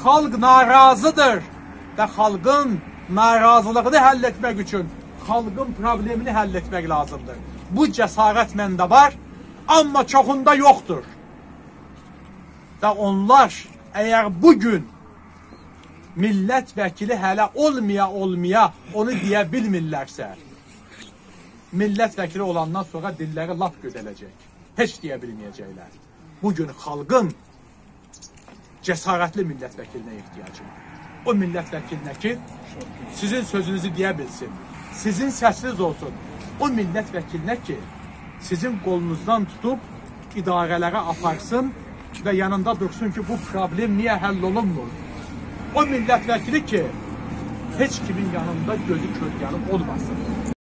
xalq narazıdır və xalqın narazılığını həll etmək üçün xalqın problemini həll etmək lazımdır. Bu cəsarət məndə var, amma çoxunda yoxdur. Və onlar əgər bugün millət vəkili hələ olmaya onu deyə bilmirlərsə, millət vəkili olandan sonra dilləri laf gödələcək. Heç deyə bilməyəcəklər. Bugün xalqın cəsarətli millət vəkilinə ehtiyacı var. O millət vəkilinə ki, sizin sözünüzü deyə bilsin, sizin səsiniz olsun. O millət vəkilinə ki, sizin qolunuzdan tutub idarələrə aparsın və yanında dursun ki, bu problem niyə həll olunmur? O millət vəkili ki, heç kimin yanında gözü kölgəli olmasın.